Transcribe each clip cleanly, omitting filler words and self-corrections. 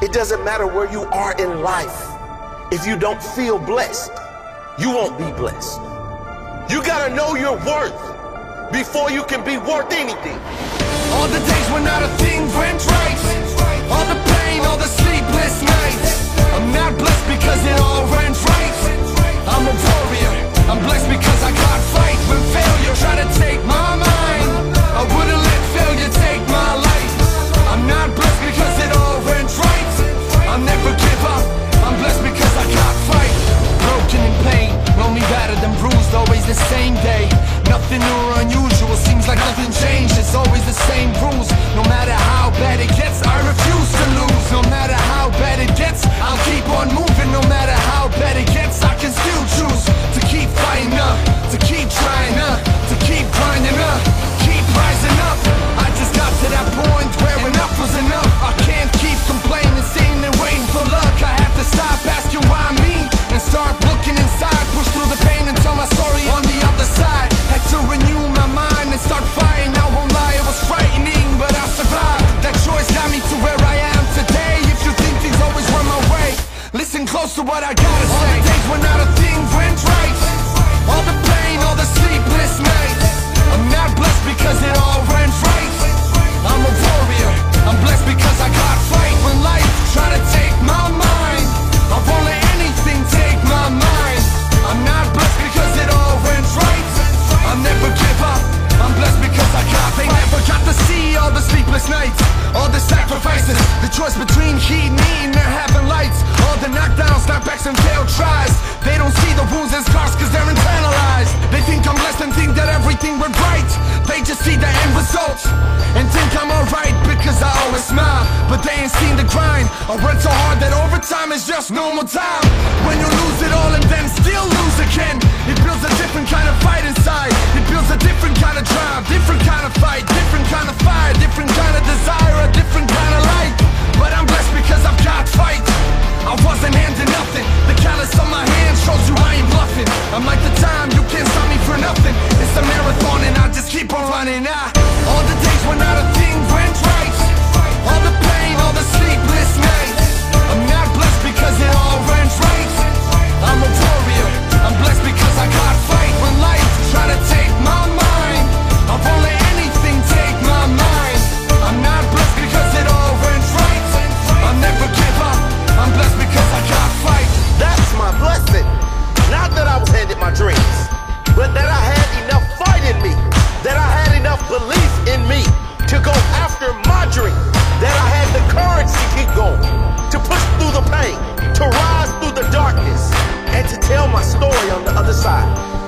It doesn't matter where you are in life. If you don't feel blessed, you won't be blessed. You gotta know your worth before you can be worth anything. All the days when not a thing went right, all the pain, all the sleepless nights. I'm not blessed because it all went right. I'm a warrior, I'm blessed because I got fight. When failure tried to take my mind, I wouldn't let failure take my life. I'm not blessed because it all went right. I'll never give up, I'm blessed because I got fight. Broken in pain, lonely, battered and bruised, always the same day. Nothing new or unusual, seems like nothing changed. It's always the same rules. No matter how bad it gets, I refuse to lose. No matter how bad it gets, I'll keep on moving. No matter how bad it gets, I can still choose to keep fighting up, to keep trying up, to keep grinding up, keep rising up. I just got to that point where enough was enough. I can't keep complaining, sitting and waiting for luck. I have to stop asking why me and start looking inside. Push through the pain and tell my story on the other side. Had to renew my mind and start fighting. I won't lie, it was frightening, but I survived. That choice got me to where I am today. If you think things always run my way, listen close to what I gotta say. All the days when not a thing went right, all the pain, all the sleepless nights. I'm not blessed because it all went right. I'm a warrior, I'm blessed because I got fight. When life tried to take my mind, I won't let anything take my mind. I'm not blessed because it all went right. I'll never give up, I'm blessed because I got fight. They never got to see all the sleepless nights, all the sacrifices, the choice between heat and eating or having lights. All the knockdowns, knockbacks and failed tries. They don't see the wounds and scars cause they're internalized. They think I'm blessed and think that everything went right. They just see the end results and think I'm alright because I always smile. But they ain't seen the grind. I work so hard that overtime is just normal time. When you lose it all and then still lose again, it builds a different kind of fight inside. It builds a different kind of drive, different kind of fight, different kind of fire, different kind of desire, a different kind of light. But I'm blessed because I've got fight. I wasn't handing nothing. The callus on my hand shows you I ain't bluffing. I'm like the time, you can't stop me for nothing. It's a marathon and I just keep on running. All the days when not a thing went right, all the pain, all the sleepless nights. I'm not blessed because it all went right. I'm a warrior, I'm blessed because I got fight. When life tried to take my mind, I won't let anything take my mind. I'm not blessed because it all went right. I'll never give up, I'm blessed because I got fight. That's my blessing. Not that I was handed my dreams, but that I had enough fight in me, that I had enough belief in me to go after my dream, that I had the courage to keep going, to push through the pain, to rise through the darkness, and to tell my story on the other side.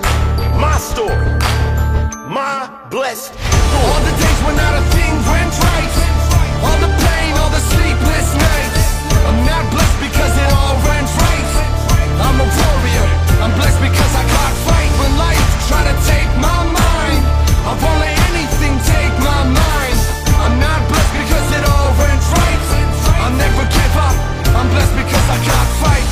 My story, my blessed story. All the days when not a thing went right, all the pain, all the sleepless nights. I'm not blessed because it all went right. I'm a warrior, I'm blessed because I got fight. When life tried to take my mind, I won't let anything take my mind. I'm not blessed because it all went right. I'll never give up, I'm blessed because I got fight.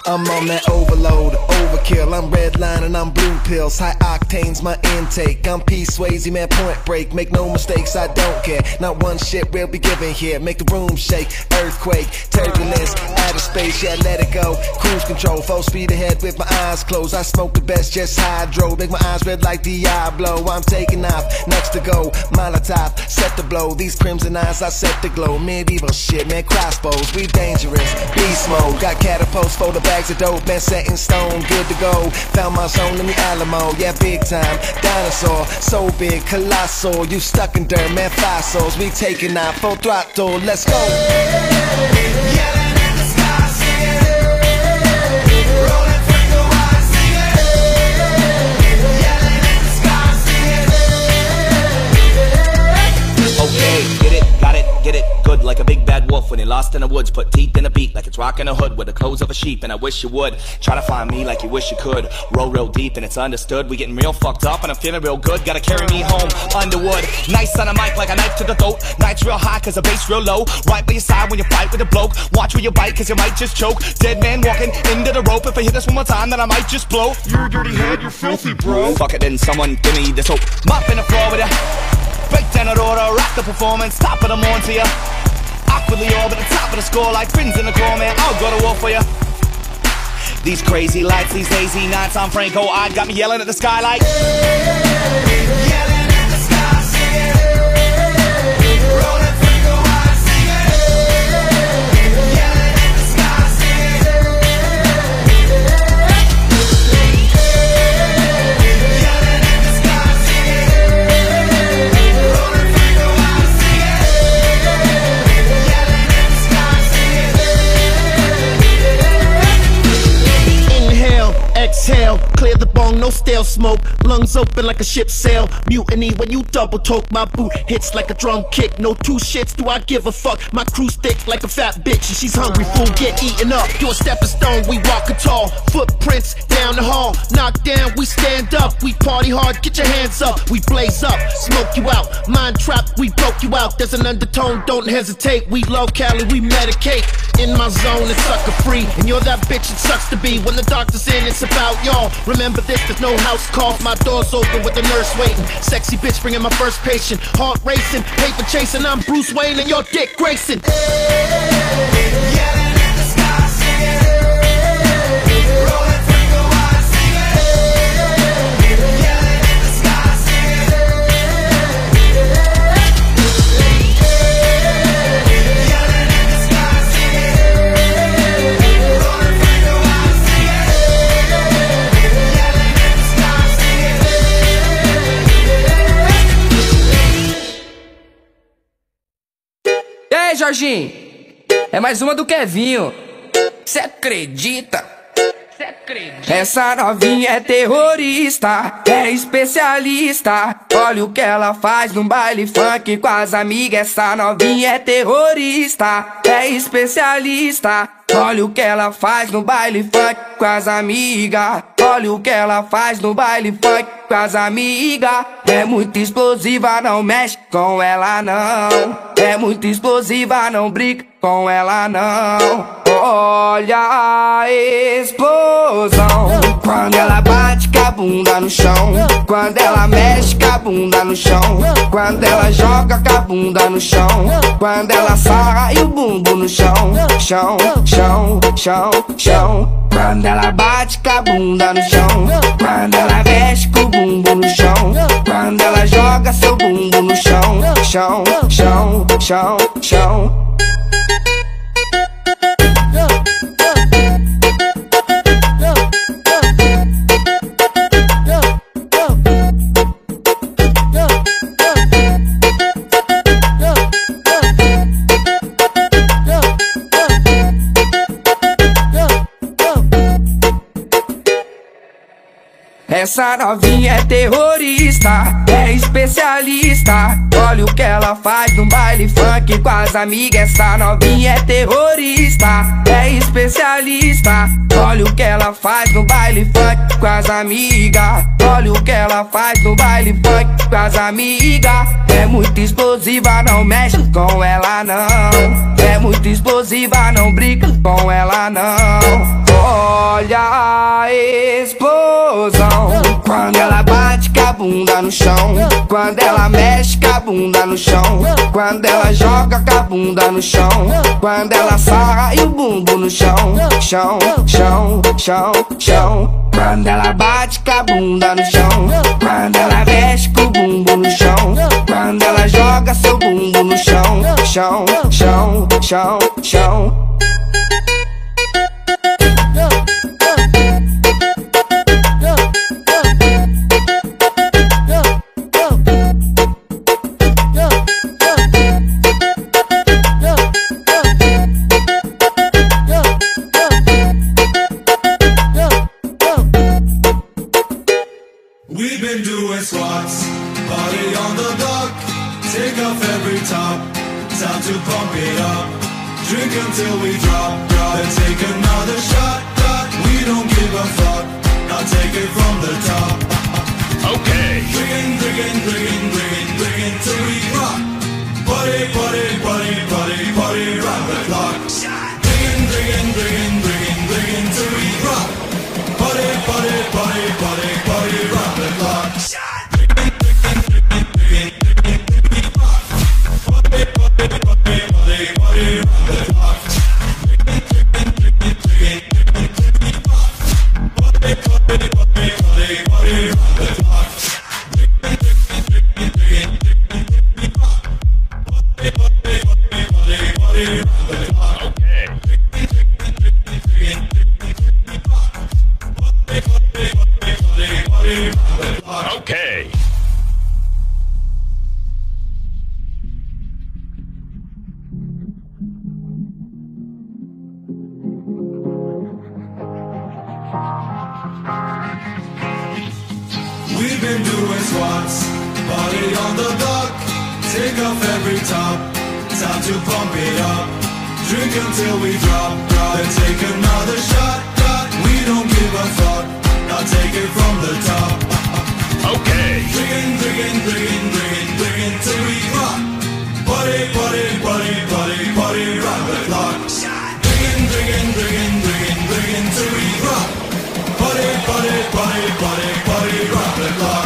I'm on that overload, overkill. I'm redlining, I'm blue pills. High octane's my intake. I'm P. Swayze, man, point break. Make no mistakes, I don't care. Not one shit will be given here. Make the room shake, earthquake, turbulence, outer space, yeah, let it go. Cruise control, full speed ahead with my eyes closed. I smoke the best, just hydro. Make my eyes red like Diablo. I'm taking off, next to go. Molotov, set the blow. These crimson eyes, I set the glow. Medieval shit, man, crossbows, we dangerous. Beast mode, got catapults for the bags of dope. Man, set in stone, good to go. Found my zone in the Alamo, yeah, big time. Dinosaur, so big, colossal. You stuck in dirt, man, fossils. We taking off, full throttle, let's go. Yelling in the sky, singing, rolling through the wire, singing, yelling in the sky, singing. Okay, get it, good like a big bad wolf when you're lost in the woods. Put teeth in a beat like it's rocking a hood with the clothes of a sheep, and I wish you would try to find me like you wish you could. Roll real deep and it's understood. We getting real fucked up and I'm feeling real good. Gotta carry me home, Underwood. Nice on a mic like a knife to the throat. Nights real high cause the bass real low. Right by your side when you fight with a bloke. Watch where you bite cause you might just choke. Dead man walking into the rope. If I hit this one more time then I might just blow. You're a dirty head, you're filthy bro. Fuck it then, someone give me the soap. Mop in the floor with ya. Break down the order, rock the performance. Top of the morning to ya. Awkwardly all at the top of the score like fins in the core, man. I'll go to war for ya. These crazy lights, these hazy nights, I'm Franco-eyed, got me yelling at the sky like Yelling in the sky, singing, rolling through the wire, singing, yelling in the sky, singing, yelling in the sky, singing, rolling through the wire, singing, yelling in the sky, singing. Inhale, exhale, clear the bong, no stale smoke. Lungs open like a ship's sail. Mutiny when you double toke. My boot hits like a drum kick. No two shits, do I give a fuck? My crew's thick like a fat bitch, and she's hungry, fool, get eaten up. You a stepping stone, we walking tall. Footprints down the hall. Knock down, we stand up. We party hard, get your hands up. We blaze up, smoke you out. Mind trap, we broke you out. There's an undertone, don't hesitate. We low cali, we medicate. In my zone, it's sucker free. And you're that bitch it sucks to be. When the doctor's in, it's about y'all. Remember this, there's no house call. My door's open with the nurse waiting. Sexy bitch bringing my first patient. Heart racing, paper chasing. I'm Bruce Wayne and you're Dick Grayson. Yelling in the sky, singing, rolling through the wire, singing, yelling in the sky, singing, yelling in the sky, singing, rolling through the wire, singing, yelling in the sky, singing. E aí, Jorginho? É mais uma do Kevinho. Cê acredita? Essa novinha é terrorista, é especialista. Olha o que ela faz no baile funk com as amigas. Essa novinha é terrorista, é especialista. Olha o que ela faz no baile funk com as amigas. Olha o que ela faz no baile funk com as amigas. É muito explosiva, não mexe com ela não. É muito explosiva, não brinca com ela não. Olha a explosão quando ela bate com a bunda no chão. Quando ela mexe com a bunda no chão. Quando ela joga com a bunda no chão. Quando ela sarra e o bumbum no chão. Chão, chão, chão, chão. Quando ela bate com a bunda no chão. Quando ela mexe com o bumbum no chão. Quando ela joga seu bumbum no chão. Chão, chão, chão, chão. Essa novinha é terrorista, é especialista. Olha o que ela faz no baile funk com as amigas. Essa novinha é terrorista, é especialista. Olha o que ela faz no baile funk com as amigas. Olha o que ela faz no baile funk com as amigas. É muito explosiva, não mexe com ela não. É muito explosiva, não brinca com ela não. bunda no chão. Quando ela mexe com a bunda no chão. Quando ela joga com a bunda no chão. Quando ela sarra e o bumbum no chão. Chão, chão, chão, chão. Quando ela bate com a bunda no chão. Quando ela mexe com o bumbum no chão. Quando ela joga seu bumbum no chão. Chão, chão, chão, chão. We've been doing squats, party on the block. Take off every top, time to pump it up. Drink until we drop, then take another shot. We don't give a fuck, now take it from the top. Okay. Drinking, drinking, drinking, drinking, drinking till we rock. Party, party, party, party, party round the clock. Drinking, drinking, drinking, drinking, drinking till we rock. Party, party, party, party, party round the clock. Okay. We've been doing squats, party on the block. Take off every top, time to pump it up. Drink until we drop, then take another shot. We don't give a fuck, now take it from the top. Okay. Drinking, drinking, drinking, drinking, drinking till we rock. Party, party, party, party, party round the clock. Drinking, drinking, drinking, drinking, drinking till we rock. Party, party, party, party, party round the clock.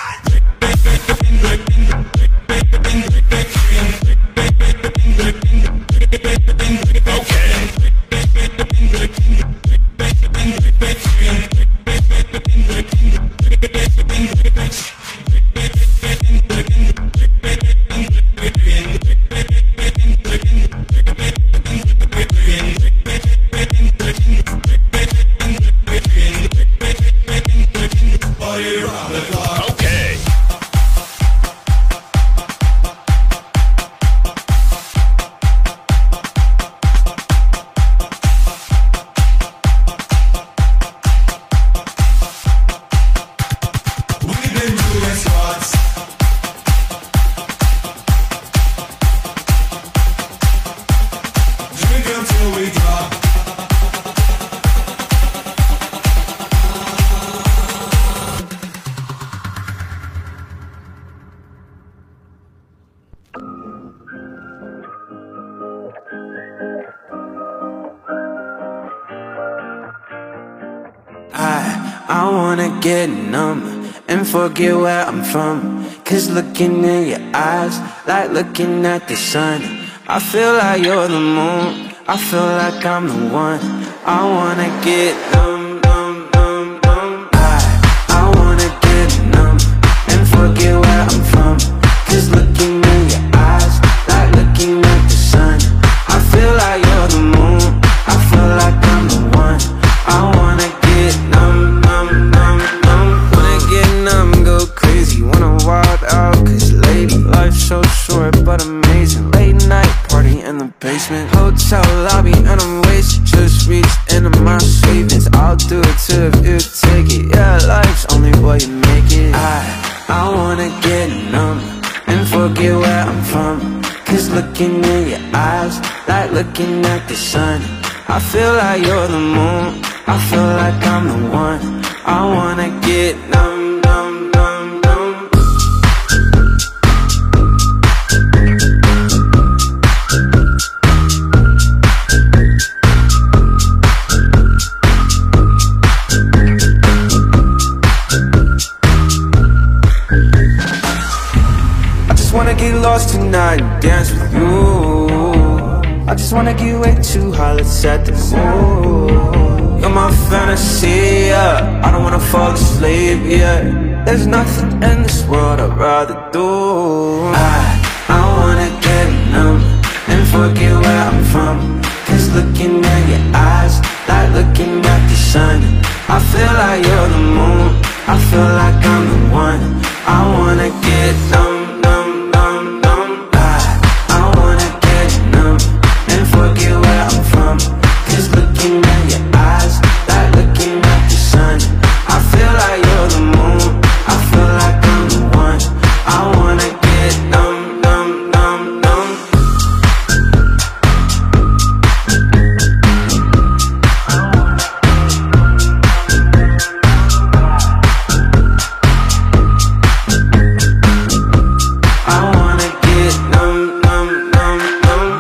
I wanna get numb and forget where I'm from. Cause looking in your eyes, like looking at the sun. I feel like you're the moon, I feel like I'm the one. I wanna get numb, numb, numb, numb. I wanna get numb and forget where I'm from. Cause looking in your eyes, like looking at the sun. I feel like you're the moon, I feel like I'm the one. I wanna get numb, numb, numb, numb. Wanna get numb, go crazy, wanna wild out. Cause lady, life's so short but amazing. Late night party in the basement, hotel lobby and I'm wasted. Just reached into my savings, I'll do it too if you take it. Yeah, life's only what you make it. I wanna get numb and forget where I'm from. Cause looking in your eyes, like looking at the sun. I feel like you're the moon, I feel like I'm the one. I wanna get numb, numb, numb, numb. lost tonight and dance with you. I just wanna get way too high, let's set the mood. You're my fantasy, yeah. I don't wanna fall asleep, yeah. There's nothing in this world I'd rather do. I wanna get numb and forget where I'm from. Cause looking at your eyes, like looking at the sun. I feel like you're the moon, I feel like I'm the one. I wanna get numb, numb, numb, numb. I wanna get numb and forget where I'm from. Cause looking at your eyes, like looking at the sun. I feel like you're the moon, I feel like I'm the one. I wanna get numb, numb, numb, numb. I wanna get numb, numb, numb, numb.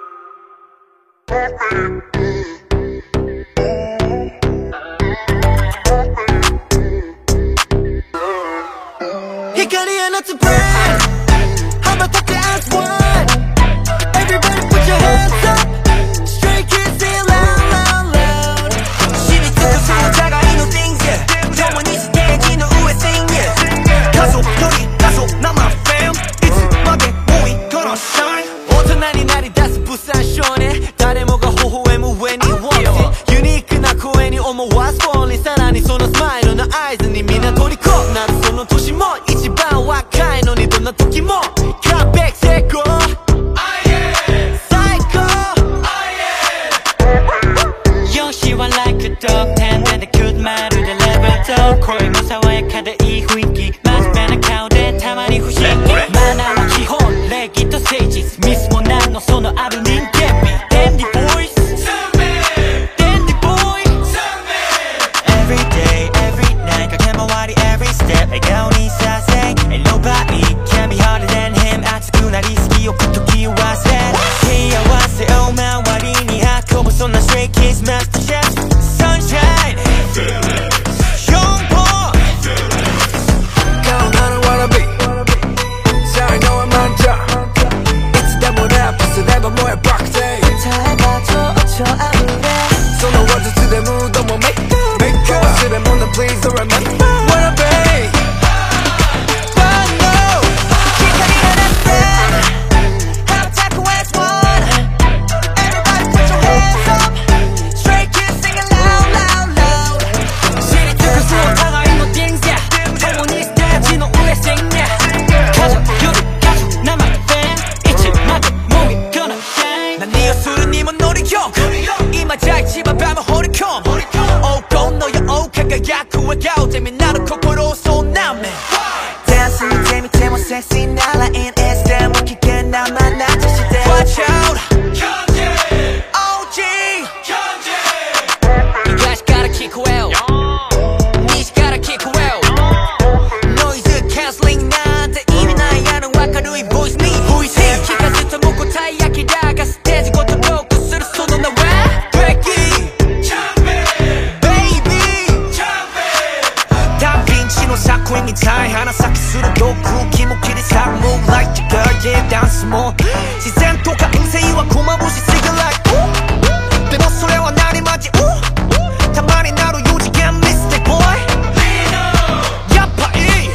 Hikari and it's a brand. How about that dance one? Everybody put your hands up. Straight kids say it loud, loud, loud. Shitty took us all 자가 있는 things, yeah. 영원히 스테이지 너 우회 thing, yeah. 가속, 너희 가속, 나 my fam. It's my day, we gonna shine. 오토나니 날이 다스 부산 쇼네. 달에 뭐가 호호해 무웬이 원해. 유니크 나 코엔이 오모 was falling. 사랑이 손을 smile on the eyes. 니 미나 도리코 나를 손을 도시 뭐. 이치바와 카이 너니도 나 토끼 뭐. Come back, 새거. 영시와 like a dog pen and the cute 마루를 level up 코의 무사와의 카드 이 후인기 마지막에 가운데 타만이 후식 만화와 기혼 레기 또 세이지 미스 못난 너 손을 아는 인게비 Dandy boys Dandy boy Every day, every night 가게마와리 every step 애가오니 사세 Ain't nobody can be harder than him 아직도 날 이스기요 쿠토키와 셋 키야와 세오마 와리니 하코 벌써 난 stray kids master chef Sunshine 형보 나는 wanna be 잘 너와 만져 It's that what happens 내가 뭐야 birthday 다 해봐줘 어쩌 아무래 So no words to the mood don't want make up 집에 묻는 please don't remember wanna be But no 기다리는 한 friend How taco as one Everybody put your hands up Straight kids singing loud loud loud 시리 뜨거 수업 당하 있는 things yeah 영원히 스타지 너 우회 생냐 가족 유리 가족 나만 fan 잊지 마도 몸이 gonna shine 난네 여술은 님은 놀이용 이마 잘 집어봐면 호리콤 오고 너의 오카가 야쿠의 가오잼이 나를 코코로 쏘나매 댄스는 재밌지 뭐 섹시 날라인 인스타 묵히게 나만 낮은 시대 Watch out OG You guys gotta kick well 니시 gotta kick well Noise cancelling 나한테 이미 나의 아는 와카루이 boys me 키가 스쳐 먹고 타이야키다가 스테이지 고토로 구슬을 쏘는 나 왜? 되기 사쿠잉이 차이 하나 싹 수로도 쿠키모키리 싹 move like the girl yeah dance more 시선 토카 응세이와 고마부시 sing like ooh 내 목소리와 날이 맞지 ooh 당만이 나로 유지한 mistake boy 야파이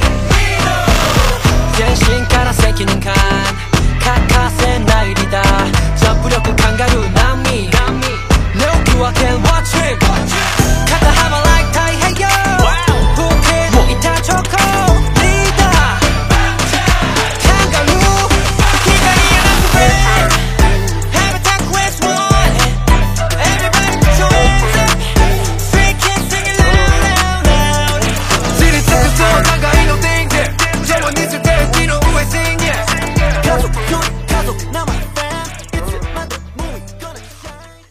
전신 가라 새끼는 간 카카센 나일이다 전부력은 강가루 남미 No you I can watch it 카타 하마 like 타이헤요 초코 리더 kangaroo 기다리는 한 friend Have a talk with one Everybody put your hands up Street kids singing loud loud loud 시리 뜨거워 나가 이놈 things yeah 영원히 있을 때 뒤로 우회 sing yeah 가족 요리 가족 나만 fan It's my movie gonna shine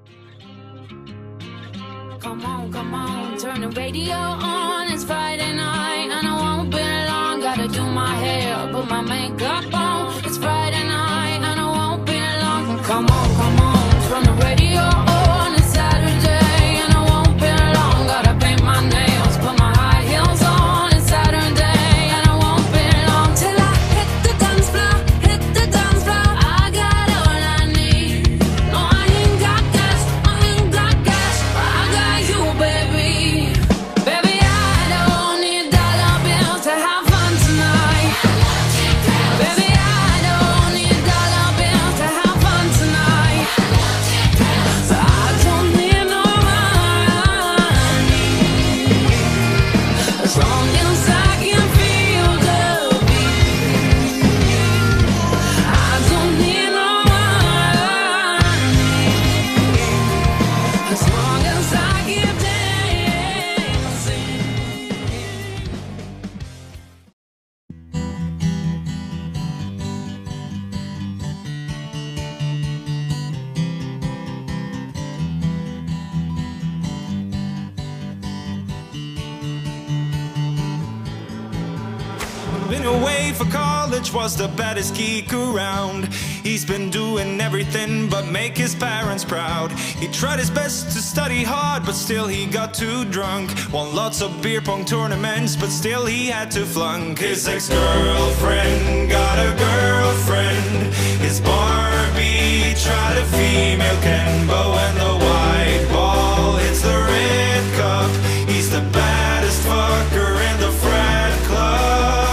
Come on, turn the radio on. It's Friday night and I won't be long. Gotta do my hair, put my makeup on. It's Friday night and I won't be long. Come on, turn the radio on. It's Saturday and I won't be long. Gotta paint my nails, put my high heels on. It's Saturday and I won't be long till I hit the dance floor, hit Been away for college, was the baddest geek around. He's been doing everything but make his parents proud. He tried his best to study hard, but still he got too drunk. Won lots of beer pong tournaments, but still he had to flunk. His ex-girlfriend got a girlfriend. His Barbie tried a female Ken, but when the white ball hits the red cup, he's the baddest fucker in the frat club.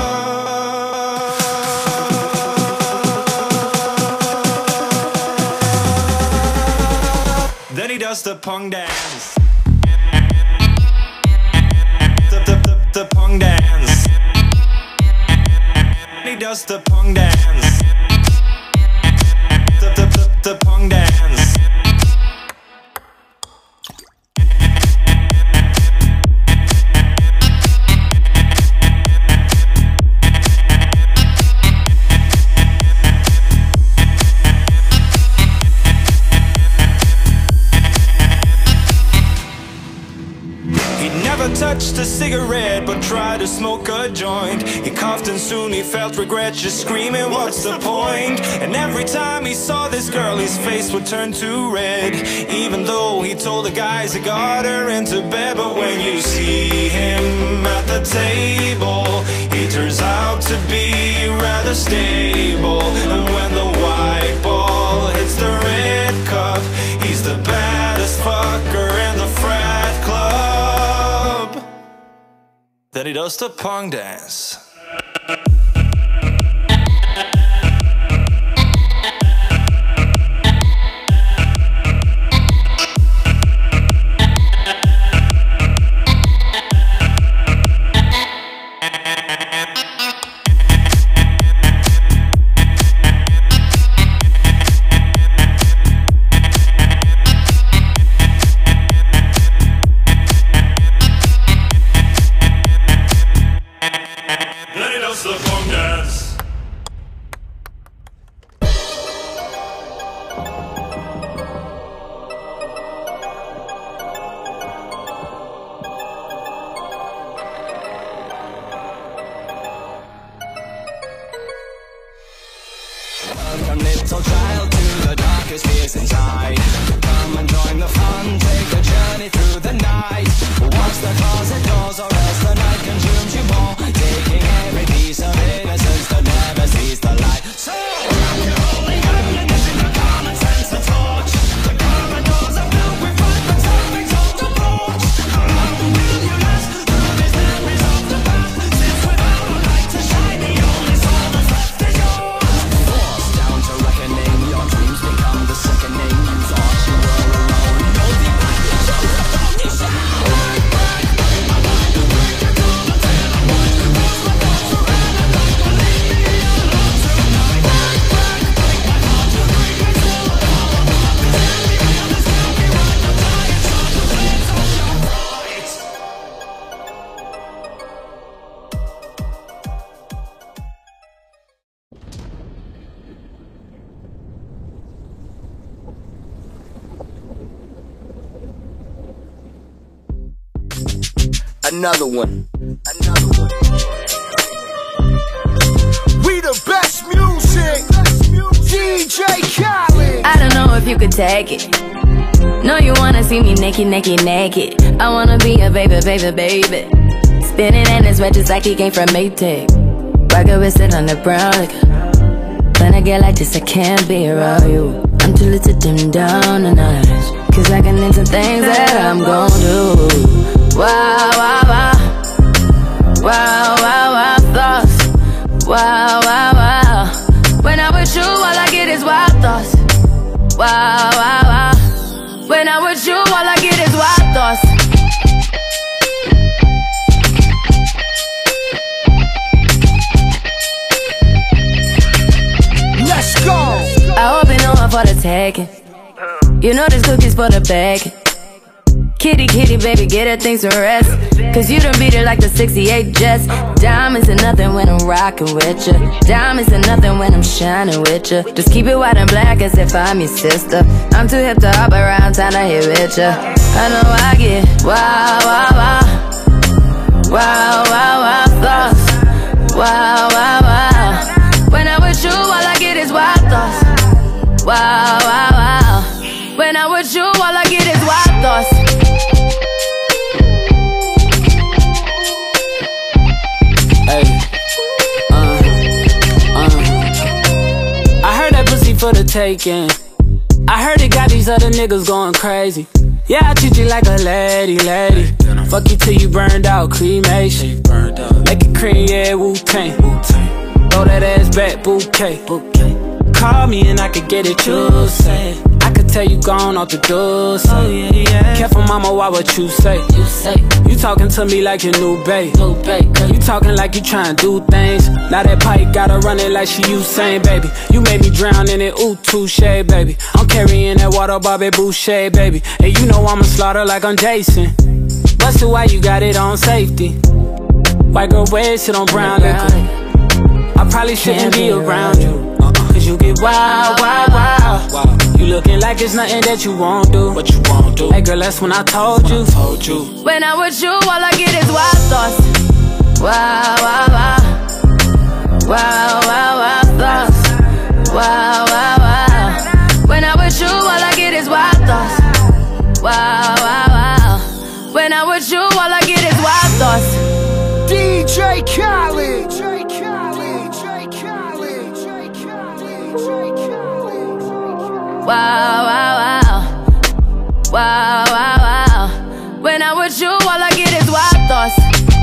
Then he does the pong dance. The pong dance. He does the pong dance. The pong dance. Touched a cigarette but tried to smoke a joint. He coughed and soon he felt regret, just screaming what's the point. And every time he saw this girl his face would turn too red, even though he told the guys he got her into bed. But when you see him at the table, he turns out to be rather stable. And when the white ball hits the red cup, he's the baddest fucker in the frat club. Then he does the pong dance. Welcome little child to the darkest fears inside. Come and join the fun, take a journey through the night. Watch the closet doors or else the night consumes you more, taking every piece of innocence that never sees the light. So wrap your holy hand and this in the common sense and torch. The corridors are filled with fright, but something's on the porch. How long will you last through these memories of the past? Since without a light to shine, the only soul that's left is yours. Your dreams become the sickening. You thought you were alone. No, the eyes of the body shine. Break my mind and break it to the tail. I want to cross my thoughts around and like to leave me alone tonight. Break my heart to break it to the power. Cause every man is gonna be right. I'm tired, so the flames of your pride. Another one. We the best music. DJ Khaled. I don't know if you could take it. No, you wanna see me naked, naked, naked. I wanna be a baby, baby, baby. Spinning in his red just like he came from Maytag. Rocket with it on the brown like. When I get like this, I can't be around you. I'm too little to dim down the night, cause I can into things that I'm gon' do. Wow, wow, wow. Wow, wow, wow, thoughts. Wow, wow, wow. When I'm with you, all I get is wild thoughts. Wow, wow, wow. When I'm with you, all I get is wild thoughts. Let's go. I hope you know I'm for the taking. You know this cookie's for the bag. Kitty, kitty, baby, get her things to rest. Cause you done beat it like the 68 Jets. Diamonds are nothing when I'm rockin' with ya. Diamonds are nothing when I'm shining with ya. Just keep it white and black as if I'm your sister. I'm too hip to hop around town to hit with ya. I know I get wow, wow, wow. Wow, wow, wow, thoughts. Wow. taking. I heard it got these other niggas going crazy. Yeah, I treat you like a lady, lady. Fuck you till you burned out, cremation. Make it cream, yeah, Wu-Tang. Throw that ass back, bouquet. Call me and I could get it, you say. I could tell you gone off the door, say. Oh, yeah, yeah. Careful, mama, why what you say? You talking to me like your new babe. You talking like you trying to do things. Now that pipe gotta run it like she Usain, baby. You made me drown in it, ooh, touche, baby. I'm carrying that water, Bobby Boucher, baby. And you know I'ma slaughter like I'm Jason. Busted, why you got it on safety? White girl wear shit on brown liquor. I probably shouldn't be around you, cause you get wild, wild, wild. You looking like it's nothing that you won't do. What you won't do? Hey girl, that's when I told you. When I'm with you, all I get is wild thoughts. Wow, wow, wow. Wow, wow, wow thoughts. Wow, wow, wow. When I'm with you, all I get is wild thoughts. Wow, wow, wow. When I'm with you, all I get is wild thoughts. DJ Khaled. Wow, wow, wow. Wow, wow, wow. When I'm with you, all I get is wild thoughts.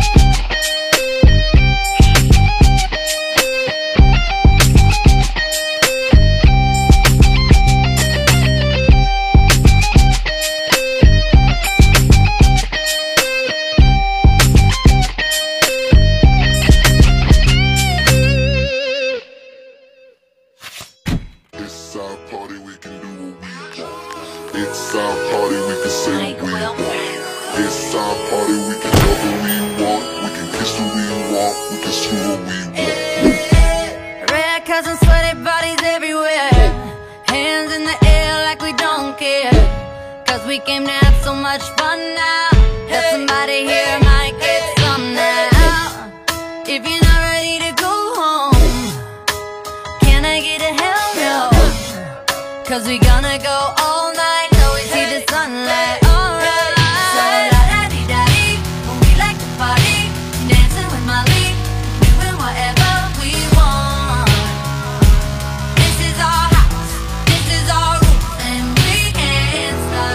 It's our party, we can say what we want. It's our party, we can love what we want. We can kiss who we want, we can screw what we want. Red cousins, sweaty bodies everywhere. Hands in the air like we don't care. Cause we came to have so much fun now. That somebody here might get some now. If you're not ready to go home, can I get a hell no? Cause we gonna go all night till we see the sunlight. Alright. So la-da-dee-da-dee, we like to party, dancing with Molly, doing whatever we want. This is our house, this is our rules, and we can't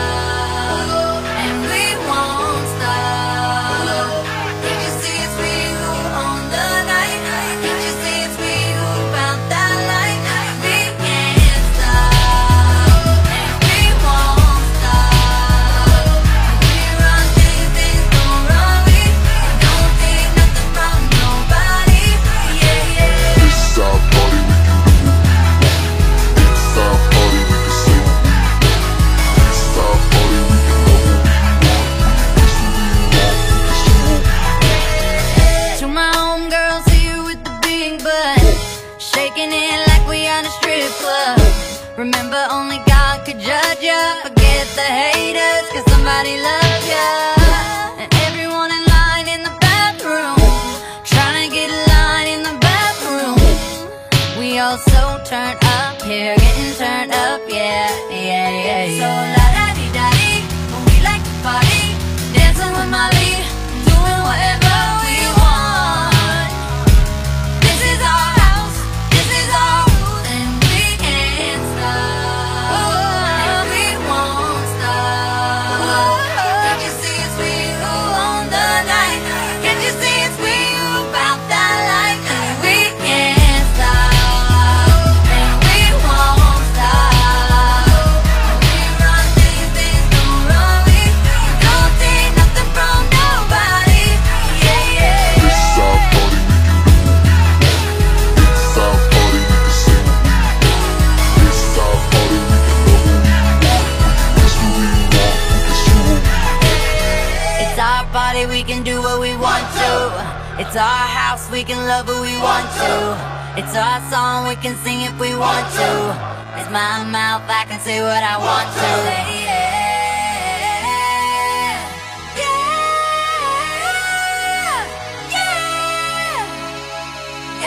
stop, and we won't stop. Can't you see it's we who own the night? Can't you see it's we who found that light? We can't stop, and we won't stop. We run things don't run we. Don't take nothing from nobody. Yeah, yeah. It's our party, we can do what we want. It's our party, we can say what we want. It's our party, we can love what we want. We can kiss who we want, we can screw what we want. To my homegirls here with the big butt, shaking it like we on a strip club. Remember, only God could judge ya. Forget the haters, cause somebody loves ya. And everyone in line in the bathroom, trying to get a line in the bathroom. We all so turned up here, getting turned up, yeah, yeah, yeah, yeah. So la-da-dee-da-dee, we like to party, dancing with Molly, doing whatever we want. This is our house, this is our rules, and we can't stop, and we won't stop. Can't you see it's we who own the night? Can't you see it's we who found that light? We can't stop, and we won't stop. We run things don't run we. Don't take nothing from nobody. Yeah, yeah. It's our party, we can do what we want. It's our party, we can say what we want. It's our party, we can love what we want. We can kiss who we want, we can screw what we want. It's our party, we can do what we want to. It's our house, we can love who we want to. It's our song, we can sing if we want to. It's my mouth, I can say what I want to. Yeah, yeah,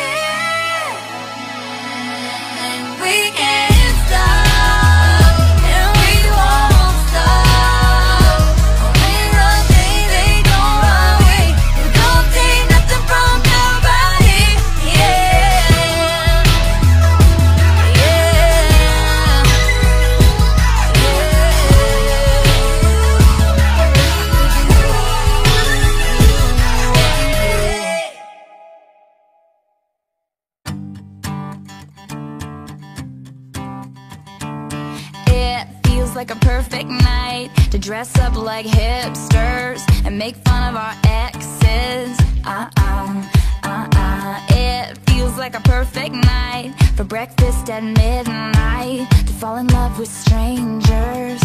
yeah. And we can't stop, and we won't stop. We run things they don't run we. Don't take nothing from nobody. Yeah, yeah. dress up like hipsters and make fun of our exes. It feels like a perfect night for breakfast at midnight, to fall in love with strangers.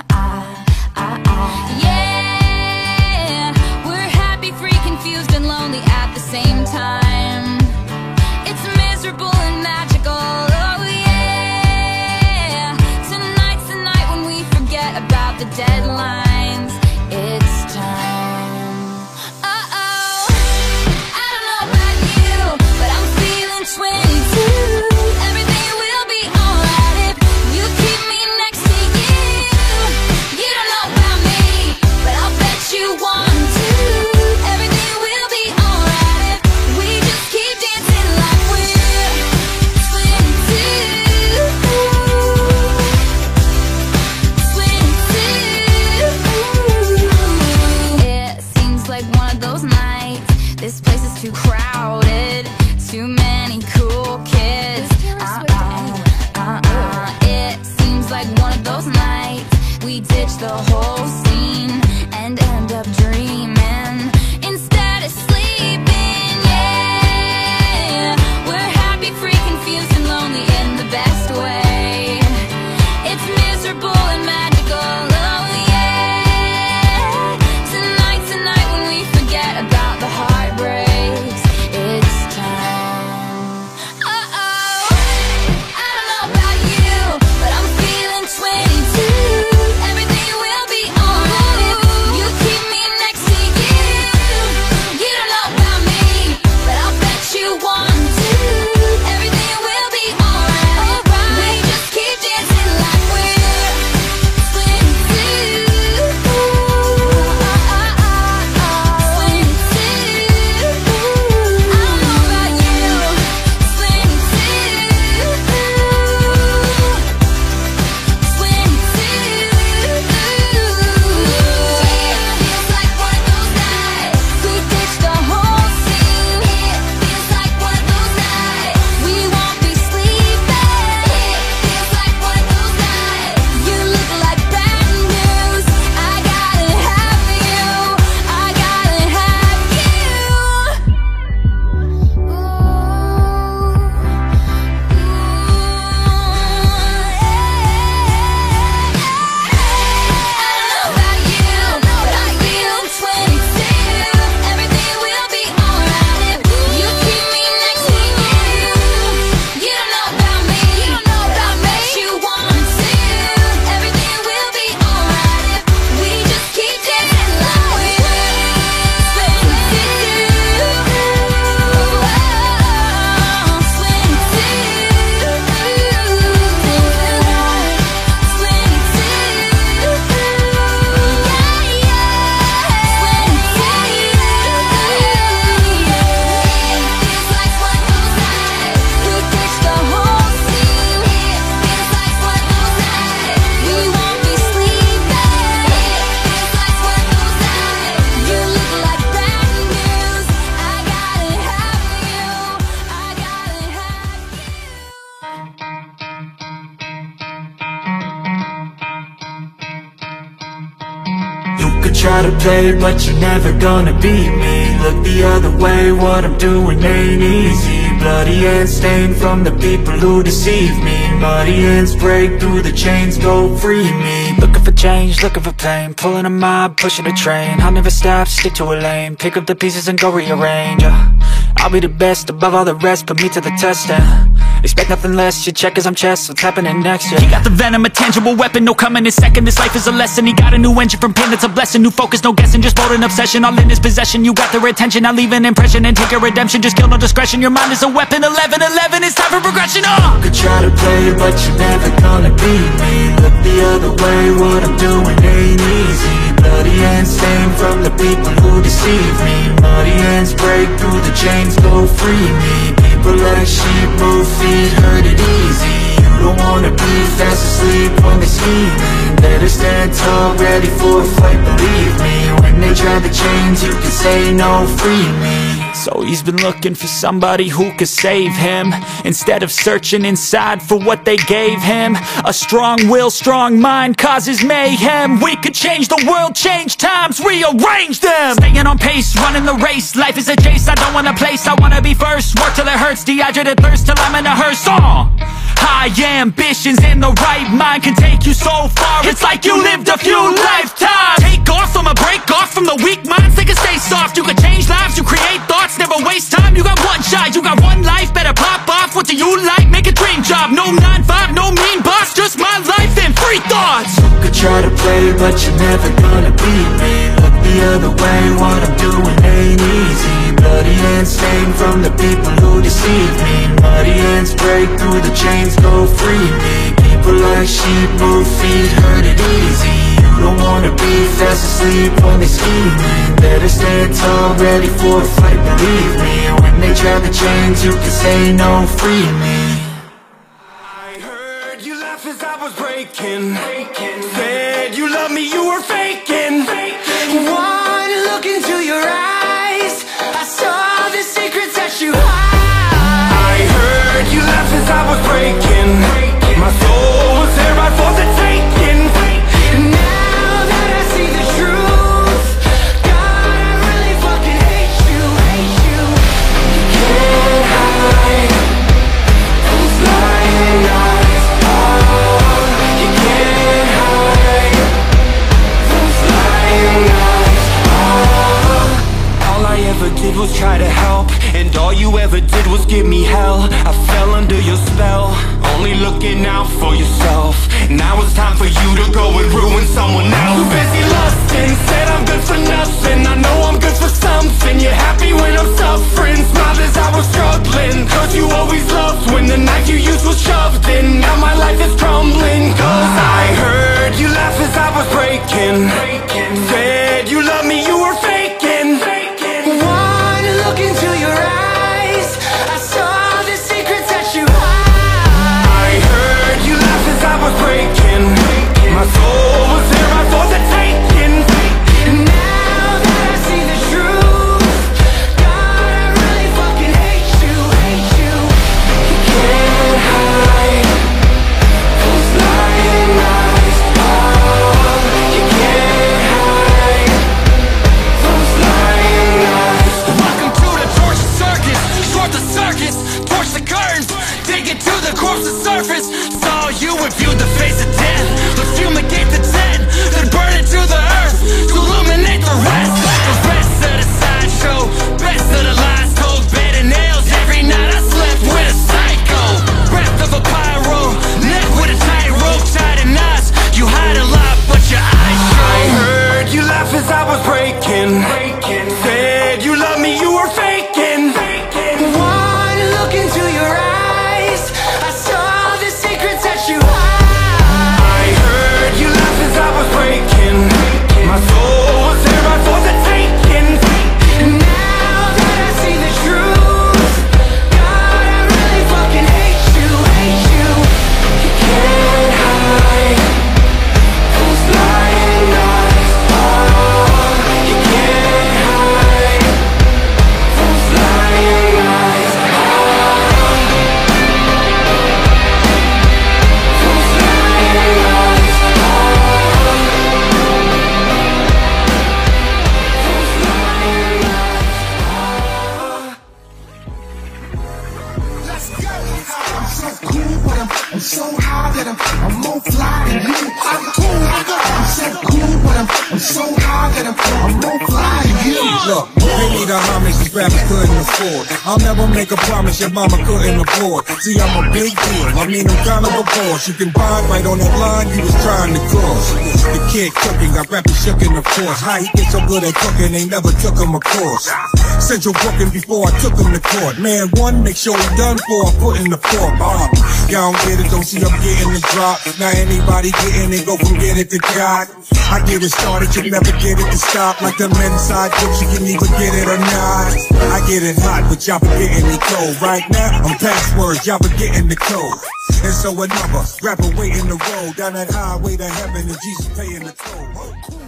Yeah, we're happy, free, confused, and lonely at the same time. It's miserable and magical. Oh yeah, tonight's the night when we forget about the deadlines. It's time. I don't know about you, but I'm feeling 22. Everything will be alright if you keep me next to you. You don't know about me, but I'll bet you want to. Everything will be alright if we just keep dancing like we're 22. It seems like one of those nights. This place is too crowded, too many cool kids. It seems like one of those nights we ditch the whole scene and end up dreaming instead of sleeping. Yeah, we're happy, free, confused, and lonely in the best way. It's miserable and magical. Oh yeah, tonight's the night when we forget about the heartbreaks. It's time. I don't know about you, but I'm feeling 22. Everything will be alright if you keep me next to you. You don't know about me, but I'll bet you want to. Everything will be alright. We just keep dancing like we're 22. Try to play, but you're never gonna beat me. Look the other way, what I'm doing ain't easy. Bloody hands stained from the people who deceive me. Muddy hands break through the chains, go free me. Looking for change, looking for pain, pulling a mob, pushing a train. I'll never stop, stick to a lane, pick up the pieces and go rearrange. I'll be the best above all the rest, put me to the test and expect nothing less. Your check is I'm chess, what's happening next? Yeah. He got the venom, a tangible weapon, no coming in second. This life is a lesson, he got a new engine from pain that's a blessing. New focus, no guessing, just bold and obsession, all in his possession. You got their attention, I'll leave an impression and take a redemption. Just kill, no discretion, your mind is a weapon. 11-11, it's time for progression. You could try to play, but you're never gonna beat me. Look the other way, what I'm doing ain't easy. Bloody hands stained from the people who deceive me. Muddy hands break through the chains, go free me. People like sheep move feet, hurt it easy. You don't wanna be fast asleep when they're scheming. Better stand tall, ready for a fight, believe me. When they try to change, you can say no, free me. So he's been looking for somebody who could save him, instead of searching inside for what they gave him. A strong will, strong mind causes mayhem. We could change the world, change times, rearrange them. Staying on pace, running the race. Life is a chase, I don't want a place, I wanna be first. Work till it hurts, dehydrated thirst till I'm in a hearse. High ambitions in the right mind can take you so far. It's like you lived a few lifetimes. Take off, I'ma break off from the weak minds. They can stay soft, you can change lives, you create thoughts, never waste time. You got one shot, you got one life, better pop off. What do you like? Make a dream job. No 9-5, no mean boss, just my life and free thoughts. Could try to play, but you're never gonna beat me. Look the other way, what I'm doing ain't easy. Bloody hands stained from the people who deceive me. Muddy hands break through the chains, go free me. People like sheep move feet, hurt it easy. You don't wanna be fast asleep when they scheming. Better stand tall, ready for a fight, believe me. When they try to change, you can say no, free me. I heard you laugh as I was breaking. Said you love me, you were faking. One look into your eyes, I saw the secrets that you hide. I heard you laugh as I was breaking. My soul was there right for the taking. Now that I see the truth, God, I really fucking hate you, hate you. You can't hide those lying eyes. Oh, you can't hide those lying eyes. Oh. All I ever did was try to help, and all you ever did was give me hell. I fell under your spell, only looking out for yourself. Now it's time for you to go and ruin someone else. Too busy lusting, said I'm good for nothing. I know I'm good for something. You're happy when I'm suffering, smiled as I was struggling. Cause you always loved when the knife you used was shoved in. Now my life is crumbling. Cause I heard you laugh as I was breaking. Said you love me, you were faking. One look into your eyes, I saw the secrets that you hide. I heard you laugh as I was breaking. My soul was there right for the taking. Now that I see the truth, God, I really fucking hate you, hate you. You can't hide those lying eyes. Oh, you can't hide those lying eyes. Welcome to the torture circus, short the circus, torch the curtains, dig it to the corpse's surface. Saw you and viewed the face of death. Let's fumigate the dead, then burn it to the earth to illuminate the rest. The rest of the sideshow, best of the lies told, bed and nails. Every night I slept with a psycho, breath of a pyro, neck with a tight rope tied in knots. You hide a lot, but your eyes show. I heard you laugh as I was breaking. Said you love me, you were faking. One look into your eyes, I saw the secrets that you hide. I heard you laugh as I was breaking. My soul was there right for the taking. Now that I see the truth, God, I really fucking hate you, hate you. You can't hide those lying eyes. Oh, you can't hide those lying eyes. Those lying eyes. Those lying eyes. Let's go. I'm so cool, but I'm so high that I'm more fly than you. I'm cool, nigga. I'm so cool, but I'm so high that I'm more fly than you. Look, pay me the homage these rappers couldn't afford. I'll never make a promise your mama couldn't afford. See, I'm a big deal, I mean I'm kind of a boss. You can buy right on that line you was trying to cross. The kid cooking, got rappers shook in the force. How he get so good at cooking, they never took him a course. Central booking before I took him to court. Man, one, make sure he done for I put in the four. Y'all don't get it, don't see I'm getting the drop. Now anybody getting it, go from get it to God. I get it started, you never get it to stop. Like them inside jokes, you can either get it or not. I get it hot, but y'all forgetting me cold. Right now, I'm past words, y'all forgetting the code. And so another rapper waiting the road down that highway to heaven, and Jesus paying the toll.